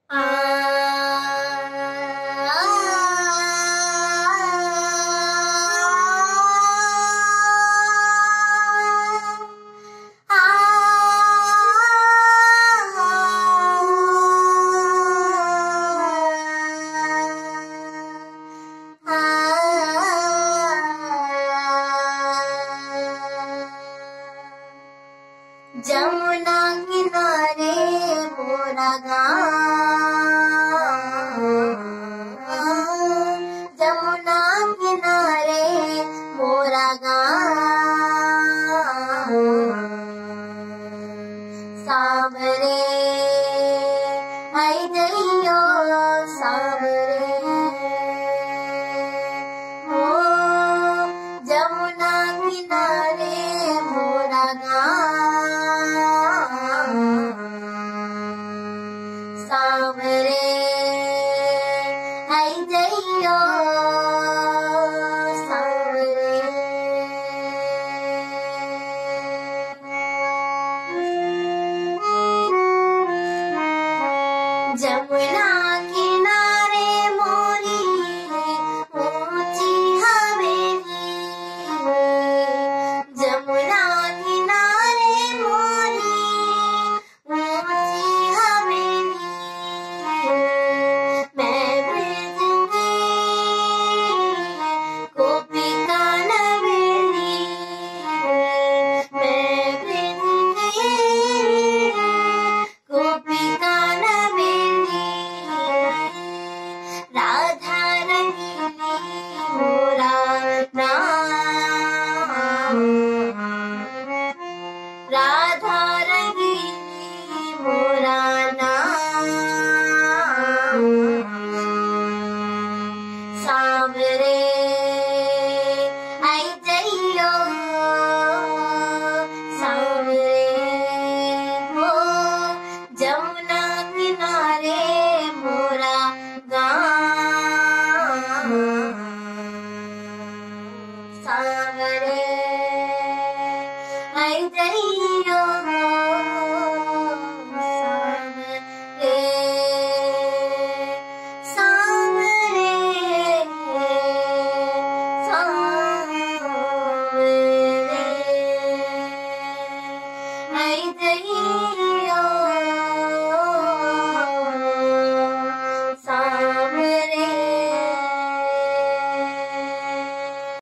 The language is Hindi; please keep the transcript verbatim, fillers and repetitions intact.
जमुना किनारे मोरा गाँव, जमुना किनारे मोरा गाँव, सावरे आई जइयो सावरे हो, जमुना किनारे मोरा गाँव, सावरे आई जइयो सावरे। जमुना किनारे मोरी ऊंची हवेली, जमुना किनारे मोरी ऊंची हवेली, मैं ब्रज की गोपिका नवेली, मैं ब्रज की गोपिका नवेली, राधा रंगीली मोरा नाम, राधा रंगीली मोरा नाम, सावरे आई जइयो सावरे हो, जमुना किनारे मोरा गाँव, सावरे आई जइयो।